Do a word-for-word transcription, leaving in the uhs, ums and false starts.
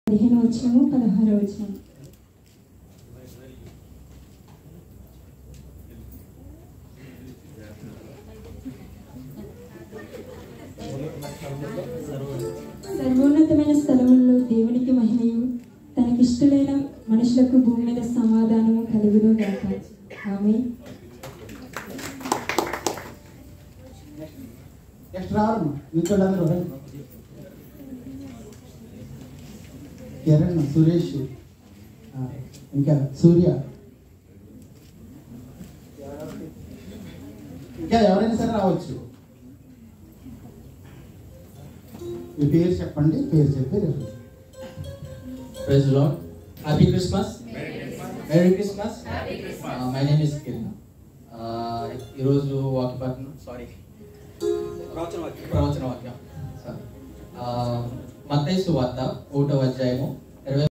పదిహేను వచనము పదహారు వచనం. సర్వోన్నతమైన స్థలముల్లో దేవునికి మహిమయు, తనకిష్టులైన మనుషులకు భూమి మీద సమాధానము కలుగును గాక. ఆమేన్. నెక్స్ట్ రావాలి మీతో కిరణ్, సురేష్, ఇంకా సూర్య, ఇంకా ఎవరైనా సరే రావచ్చు. మీ పేరు చెప్పండి, పేరు చెప్పి Praise the Lord. Happy Christmas. Merry Christmas. Uh, my name is Kiran. Uh, ఈరోజు వాక్యపట్నం సారీ ప్రవచన వాక్యం ప్రవచన వాక్యం సారీ మత్తయి సువార్త ఒకటవ అధ్యాయము